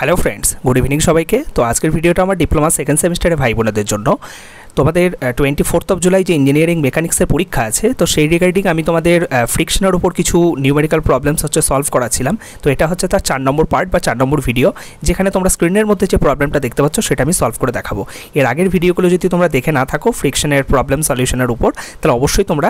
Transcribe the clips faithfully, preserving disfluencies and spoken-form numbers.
Hello friends, good evening সবাইকে। তো আজকের ভিডিওটা আমার ডিপ্লোমা সেকেন্ড সেমিস্টারে ভাই বোনদের জন্য। তোমাদের টোয়েন্টি ফোর্থ অফ জুলাই যে ইঞ্জিনিয়ারিং মেকানিক্সের পরীক্ষা আছে, তো সেই রিগার্ডিং আমি তোমাদের ফ্রিকশনের উপর কিছু নিউমেরিক্যাল প্রবলেমস হচ্ছে সলভ করাছিলাম। তো এটা হচ্ছে তার চার নম্বর পার্ট বা চার নম্বর ভিডিও, যেখানে তোমরা স্ক্রিনের মধ্যে যে প্রবলেমটা দেখতে পাচ্ছ সেটা আমি সলভ করে দেখাবো। এর আগের ভিডিওগুলো যদি তোমরা দেখে না থাকো ফ্রিকশনের প্রবলেম সলিউশনের উপর, তাহলে অবশ্যই তোমরা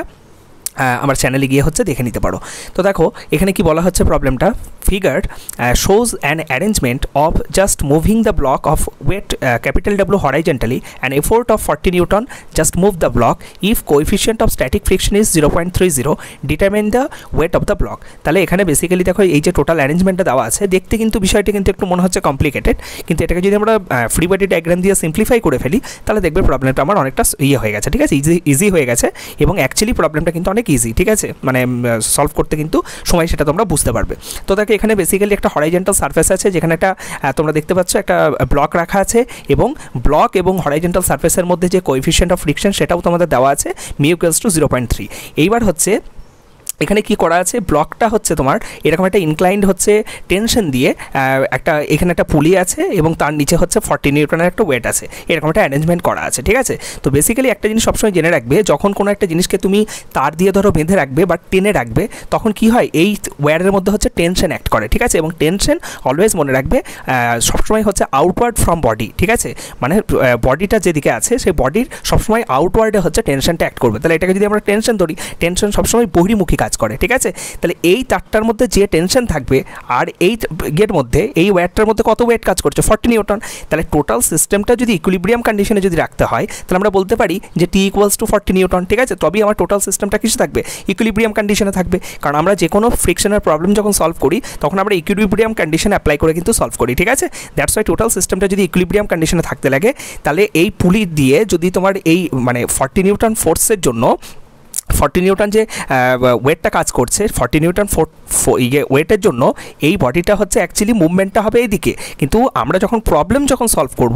আমার চ্যানেলে গিয়ে হচ্ছে দেখে নিতে পারো। তো দেখো এখানে কি বলা হচ্ছে প্রবলেমটা, figure shows an arrangement of just moving the block of weight capital W horizontally and effort of forty newton just move the block if coefficient of static friction is zero point three zero determine the weight of the block. তাহলে এখানে basically দেখো এই যে total অ্যারেঞ্জমেন্টটা দেওয়া আছে, দেখতে কিন্তু বিষয়টি কিন্তু একটু মনে হচ্ছে কমপ্লিকেটেড, কিন্তু এটাকে যদি আমরা ফ্রি বডি ডায়াগ্রাম দিয়ে সিম্পলিফাই করে ফেলি তাহলে দেখবে প্রবলেমটা আমার অনেকটা ইয়ে হয়ে গেছে, ঠিক আছে, ইজি ইজি হয়ে গেছে। এবং অ্যাকচুয়ালি প্রবলেমটা কিন্তু অনেক ইজি, ঠিক আছে, মানে সলভ করতে কিন্তু সময় সেটা তোমরা বুঝতে পারবে। তো দেখো এখানে বেসিক্যালি একটা হরাইজেন্টাল সারফেস আছে, যেখানে একটা তোমরা দেখতে পাচ্ছ একটা ব্লক রাখা আছে, এবং ব্লক এবং হরাইজেন্টাল সারফেসের মধ্যে যে কোএফিশিয়েন্ট অফ ফ্রিকশন সেটাও তোমাদের দেওয়া আছে, mu equals to zero point three. এইবার হচ্ছে এখানে কি করা আছে, ব্লকটা হচ্ছে তোমার এরকম একটা ইনক্লাইন্ড হচ্ছে টেনশন দিয়ে একটা এখানে একটা পুলি আছে এবং তার নিচে হচ্ছে ফর্টি নিউটনের একটা ওয়েট আছে, এরকম একটা অ্যারেঞ্জমেন্ট করা আছে, ঠিক আছে। তো বেসিক্যালি একটা জিনিস সবসময় জেনে রাখবে, যখন কোনো একটা জিনিসকে তুমি তার দিয়ে ধরো বেঁধে রাখবে বা টেনে রাখবে, তখন কি হয় এই ওয়্যারের মধ্যে হচ্ছে টেনশন অ্যাক্ট করে, ঠিক আছে। এবং টেনশন অলওয়েজ মনে রাখবে সবসময় হচ্ছে আউটওয়ার্ড ফ্রম বডি, ঠিক আছে, মানে বডিটা যেদিকে আছে সেই বডির সবসময় আউটওয়ার্ডে হচ্ছে টেনশনটা অ্যাক্ট করবে। তাহলে এটাকে যদি আমরা টেনশন ধরি, টেনশন সবসময় বহির্মুখী কাজ করে, ঠিক আছে। তাহলে এই তারটার মধ্যে যে টেনশন থাকবে আর এই গেট মধ্যে এই ওয়েটটার মধ্যে কত ওয়েট কাজ করছে, ফর্টি নিউটন। তাহলে টোটাল সিস্টেমটা যদি ইকুইলিব্রিয়াম কন্ডিশনে যদি রাখতে হয় তাহলে আমরা বলতে পারি যে T equals to forty newton, ঠিক আছে। তবেই আমার টোটাল সিস্টেমটা কিছু থাকবে, ইকুইলিব্রিয়াম কন্ডিশনে থাকবে। কারণ আমরা যে কোনো ফ্রিকশনের প্রবলেম যখন সলভ করি তখন আমরা ইকুইলিব্রিয়াম কন্ডিশন অ্যাপ্লাই করে কিন্তু সলভ করি, ঠিক আছে। দ্যাটস ওয়াই টোটাল সিস্টেমটা যদি ইকুইলিব্রিয়াম কন্ডিশনে থাকতে লাগে, তাহলে এই পুলি দিয়ে যদি তোমার এই মানে ফর্টি নিউটন ফোর্সের জন্য ফর্টি নিউটন যে ওয়েটটা কাজ করছে, ফর্টি নিউটন ফোর ইয়ে ওয়েটের জন্য এই বডিটা হচ্ছে অ্যাকচুয়ালি মুভমেন্টটা হবে এইদিকে, কিন্তু আমরা যখন প্রবলেম যখন সলভ করব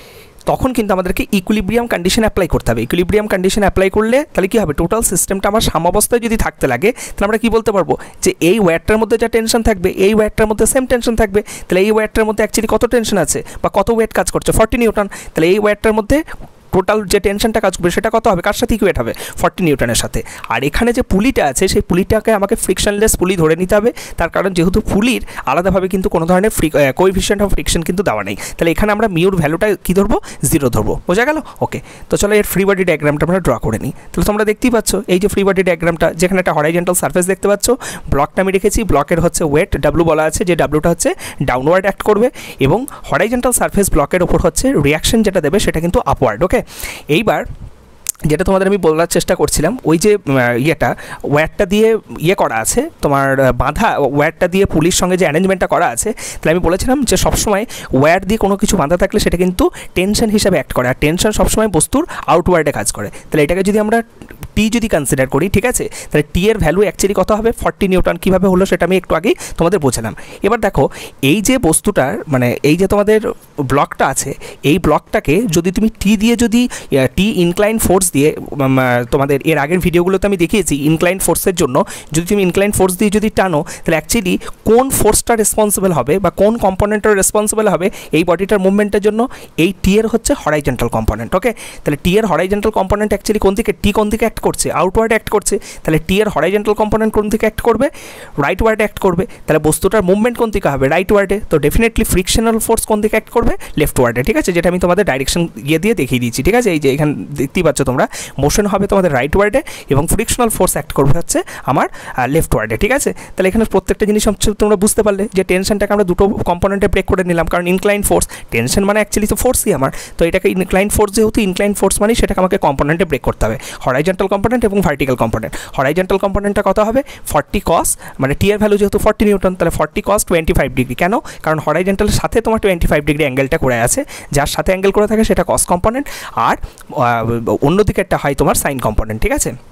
তখন কিন্তু আমাদেরকে ইকুইলিব্রিয়াম কন্ডিশন অ্যাপ্লাই করতে হবে। ইকুইলিব্রিয়াম কন্ডিশন অ্যাপ্লাই করলে তাহলে কী হবে, টোটাল সিস্টেমটা আমার সাম্যাবস্থায় যদি থাকতে লাগে তাহলে আমরা কী বলতে পারবো যে এই ওয়েটটার মধ্যে যা টেনশন থাকবে এই ওয়েটটার মধ্যে সেম টেনশন থাকবে। তাহলে এই ওয়েটটার মধ্যে অ্যাকচুয়ালি কত টেনশন আছে বা কত ওয়েট কাজ করছে, ফর্টি নিউটন। তাহলে এই ওয়েটটার মধ্যে টোটাল যে টেনশনটা কাজ করবে সেটা কত হবে, কার সাথে ইকুয়েট হবে, ফর্টি নিউটনের সাথে। আর এখানে যে পুলিটা আছে সেই পুলিটাকে আমাকে ফ্রিকশনলেস পুলি ধরে নিতে হবে, তার কারণ যেহেতু পুলির আলাদাভাবে কিন্তু কোনো ধরনের ফ্রি কোএফিশিয়েন্ট অফ ফ্রিকশন কিন্তু দেওয়া নেই। তাহলে এখানে আমরা মিউর ভ্যালুটা কী ধরবো, জিরো ধরবো, বোঝা গেল। ওকে, তো চলো এর ফ্রি বডি ডায়াগ্রামটা আমরা ড্র করে নিই। তাহলে তোমরা দেখতেই পাচ্ছ এই যে ফ্রি বডি ডায়াগ্রামটা, যেখানে একটা হরাইজেন্টাল সারফেস দেখতে পাচ্ছ, ব্লকটা আমি রেখেছি, ব্লকের হচ্ছে ওয়েট ডাব্লু বলা আছে, যে ডাব্লুটা হচ্ছে ডাউনওয়ার্ড অ্যাক্ট করবে, এবং হরাইজেন্টাল সারফেস ব্লকের ওপর হচ্ছে রিয়াকশন যেটা দেবে সেটা কিন্তু আপওয়ার্ড। ওকে, এইবার যেটা তোমাদের আমি বলার চেষ্টা করছিলাম, ওই যে ইয়েটা ওয়্যারটা দিয়ে ইয়ে করা আছে তোমার বাঁধা, ওয়্যারটা দিয়ে পুলির সঙ্গে যে অ্যারেঞ্জমেন্টটা করা আছে, তাহলে আমি বলেছিলাম যে সবসময় ওয়্যার দিয়ে কোনো কিছু বাঁধা থাকলে সেটা কিন্তু টেনশন হিসাবে অ্যাক্ট করে, আর টেনশন সবসময় বস্তুর আউটওয়ার্ডে কাজ করে। তাহলে এটাকে যদি আমরা টি যদি কনসিডার করি, ঠিক আছে, তাহলে টি এর ভ্যালু অ্যাকচুয়ালি কত হবে, ফর্টি নিউটন। কীভাবে হলো সেটা আমি একটু আগেই তোমাদের বোঝালাম। এবার দেখো এই যে বস্তুটার মানে এই যে তোমাদের ব্লকটা আছে, এই ব্লকটাকে যদি তুমি টি দিয়ে যদি টি ইনক্লাইন ফোর্স দিয়ে, তোমাদের এর আগের ভিডিওগুলোতে আমি দেখিয়েছি ইনক্লাইন ফোর্সের জন্য যদি তুমি ইনক্লাইন ফোর্স দিয়ে যদি টানো, তাহলে অ্যাকচুয়ালি কোন ফোর্সটা রেসপন্সিবল হবে বা কোন কম্পোনেন্টটা রেসপন্সিবল হবে এই বডিটার মুভমেন্টের জন্য, এই টি এর হচ্ছে হরাইজেন্টাল কম্পোনেন্ট। ওকে, তাহলে টি এর হরাইজেন্টাল কম্পোনেন্ট অ্যাকচুয়ালি কোন দিকে, টি কোন দিকে অ্যাক্ট করছে, আউটওয়ার্ড অ্যাক্ট করছে। তাহলে টি এর হরাইজেন্টাল কম্পোনেন্ট কোন দিকে অ্যাক্ট করবে, রাইট ওয়ার্ডে অ্যাক্ট করবে। তাহলে বস্তুটার মুভমেন্ট কোন দিকে হবে, রাইট ওয়ার্ডে। তো ডেফিনেটলি ফ্রিকশনাল ফোর্স কোন দিকে অ্যাক্ট করবে, লেফট ওয়ার্ডে, ঠিক আছে, যেটা আমি তোমাদের ডাইরেকশন ইয়ে দিয়ে দেখিয়ে দিচ্ছি, ঠিক আছে। এই যে এখানে দেখতেই পাচ্ছ তোমরা, মোশন হবে তোমাদের রাইট ওয়ার্ডে এবং ফ্রিকশনাল ফোর্স অ্যাক্ট করবে হচ্ছে আমার লেফট ওয়ার্ডে, ঠিক আছে। তাহলে এখানে প্রত্যেকটা জিনিস হচ্ছে তোমরা বুঝতে পারলে যে টেনশনটাকে আমরা দুটো কম্পোনেন্টে ব্রেক করে নিলাম, কারণ ইনক্লাইন ফোর্স, টেনশন মানে অ্যাকচুয়ালি তো ফোর্সই আমার, তো এটাকে ইনক্লাইন ফোর্স যেহেতু ইনক্লাইন ফোর্স মানে সেটাকে আমাকে কম্পোনেন্টে ব্রেক করতে হবে, হরাইজেন্টাল কম্পোনেন্ট এবং ভার্টিক্যাল কম্পোনেন্ট। হরাইজেন্টাল কম্পোনেন্টটা কত হবে, ফর্টি কস, মানে টি এর ভ্যালু যেহেতু ফর্টি নিউটন, তাহলে forty cos twenty five degree. কেন, কারণ হরাইজেন্টালের সাথে তোমার টোয়েন্টি ফাইভ ডিগ্রি অ্যাঙ্গেলটা করে আছে, যার সাথে অ্যাঙ্গেল করে থাকে সেটা কস কম্পোনেন্ট, আর অন্যদিকে একটা হয় তোমার সাইন কম্পোনেন্ট, ঠিক আছে।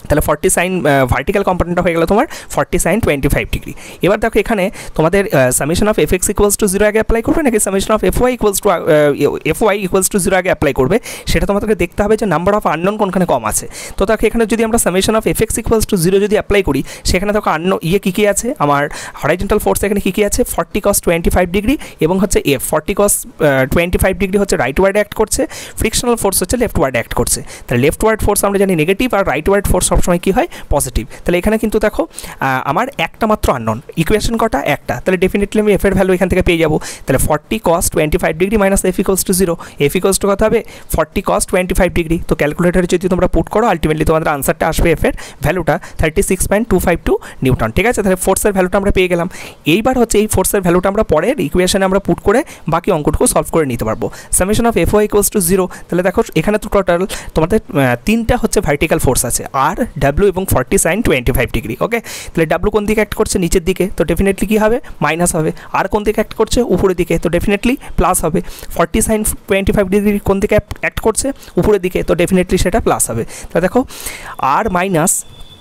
তাহলে ফর্টি সাইন ভার্টিক্যাল কম্পোনেন্টটা হয়ে গেল তোমার forty sine twenty five degree. এবার দেখো এখানে তোমাদের summation of F X equals to zero আগে অ্যাপ্লাই করবে নাকি summation of F Y equals to F Y equals to zero আগে অ্যাপ্লাই করবে, সেটা তোমাদেরকে দেখতে হবে যে নাম্বার অফ আননোন কোনখানে কম আছে। তো দেখো এখানে যদি আমরা summation of F X equals to zero যদি অ্যাপ্লাই করি, সেখানে দেখো আননো ইয়ে কী কী আছে, আমার হরাইজন্টাল ফোর্স এখানে কী কী আছে, forty cos twenty five degree এবং হচ্ছে F forty cos twenty five degree হচ্ছে রাইট ওয়ার্ড অ্যাক্ট করছে, ফ্রিকশনাল ফোর্স হচ্ছে লেফট ওয়ার্ড অ্যাক্ট করছে। তাহলে লেফট ওয়ার্ড ফোর্স আমরা জানি নেগেটিভ, আর রাইট ওয়ার্ড ফোর্স সবসময় কী হয়, পজিটিভ। তাহলে এখানে কিন্তু দেখো আমার একটা মাত্র আননোন, ইকুয়েশন কটা, একটা। তাহলে ডেফিনেটলি আমি এফ এর ভ্যালু এখান থেকে পেয়ে যাবো। তাহলে forty cos twenty five degree minus F equals to zero, F equals to কত হবে, forty cos twenty five degree. তো ক্যালকুলেটারে যদি তোমরা পুট করো আলটিমেটলি তোমাদের আনসারটা আসবে এফ এর ভ্যালুটা thirty six point two five two newton. ঠিক আছে, তাহলে ফোর্সের ভ্যালুটা আমরা পেয়ে গেলাম। এইবার হচ্ছে এই ফোর্সের ভ্যালুটা আমরা পরের ইকুয়েশনে আমরা পুট করে বাকি অঙ্কটুকু সলভ করে নিতে পারবো। Summation of F Y equals to zero, তাহলে দেখো এখানে তো টোটাল তোমাদের তিনটা হচ্ছে ভার্টিক্যাল ফোর্স আছে, আর ডাব্লিউ এবং forty sine twenty five degree. Okay, তাহলে ডাব্লু কোন দিকে অ্যাক্ট করছে, নিচের দিকে, তো ডেফিনেটলি কী হবে, মাইনাস হবে। আর কোন দিকে অ্যাক্ট করছে, উপরের দিকে, তো ডেফিনেটলি প্লাস হবে। Forty sine twenty five degree কোন দিকে অ্যাক্ট করছে, উপরের দিকে, তো ডেফিনেটলি সেটা প্লাস হবে। তো দেখো R minus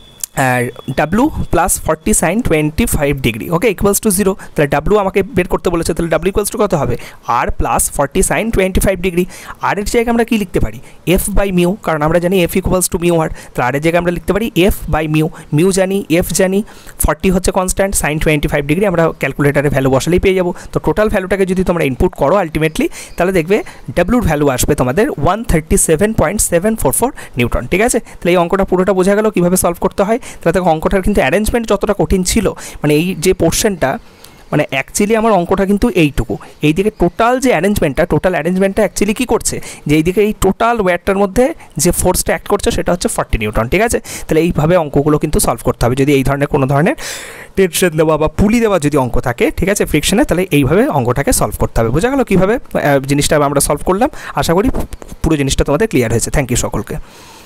W plus forty sine twenty five degree, okay, equals to zero. তাহলে ডাব্লু আমাকে বের করতে বলেছে, তাহলে ডাব্লু ইকুয়ালস টু কত হবে, R plus forty sine twenty five degree. R এর জায়গায় আমরা কী লিখতে পারি, এফ বাই মিউ, কারণ আমরা জানি F equals to mu R. তাহলে আর এর জায়গায় আমরা লিখতে পারি এফ বাই মিউ, মিউ জানি, এফ জানি, ফর্টি হচ্ছে constant, sine twenty five degree আমরা ক্যালকুলেটারে ভ্যালু বসালেই পেয়ে যাবো। তো টোটাল ভ্যালুটাকে যদি তোমরা ইনপুট করো আলটিমেটলি, তাহলে দেখবে ডাব্লুর ভ্যালু আসবে তোমাদের one thirty seven point seven four four newton. ঠিক আছে, তাহলে এই অঙ্কটা পুরোটা বোঝা গেল কীভাবে সলভ করতে হয়। তাহলে দেখো অঙ্কটার কিন্তু অ্যারেঞ্জমেন্ট যতটা কঠিন ছিল, মানে এই যে পোর্শনটা, মানে অ্যাকচুয়ালি আমার অঙ্কটা কিন্তু এইটুকু, এইদিকে টোটাল যে অ্যারেঞ্জমেন্টটা, টোটাল অ্যারেঞ্জমেন্টটা অ্যাকচুয়ালি কী করছে, যে এইদিকে এই টোটাল ওয়্যারটার মধ্যে যে ফোর্সটা অ্যাক্ট করছে সেটা হচ্ছে ফর্টি নিউটন। ঠিক আছে, তাহলে এইভাবে অঙ্কগুলো কিন্তু সলভ করতে হবে। যদি এই ধরনের কোনো ধরনের টেনশন দেওয়া বা পুলি দেওয়া যদি অঙ্ক থাকে, ঠিক আছে, ফ্রিকশনে, তাহলে এইভাবে অঙ্কটাকে সলভ করতে হবে। বোঝা গেল কীভাবে জিনিসটা আমরা সলভ করলাম। আশা করি পুরো জিনিসটা তোমাদের ক্লিয়ার হয়েছে। থ্যাংক ইউ সকলকে।